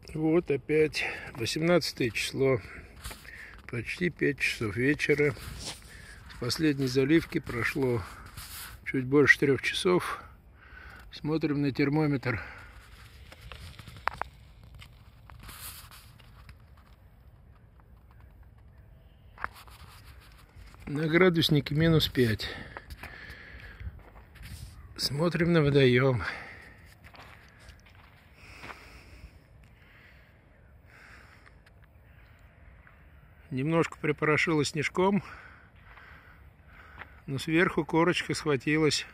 Вот опять 18 число, почти 5 часов вечера. С последней заливки прошло чуть больше 3 часов. Смотрим на термометр. На градуснике -5. Смотрим на водоем. Немножко припорошило снежком, но сверху корочка схватилась.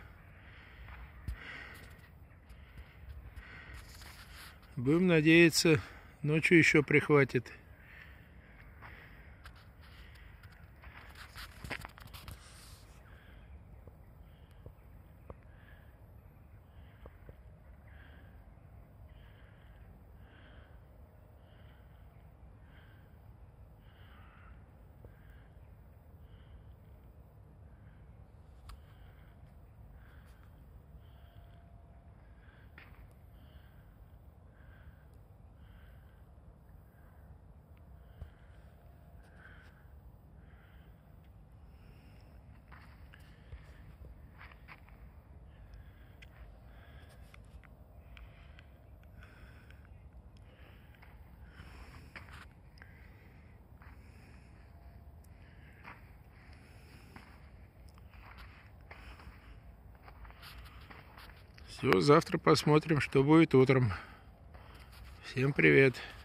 Будем надеяться, ночью еще прихватит. Все, завтра посмотрим, что будет утром. Всем привет!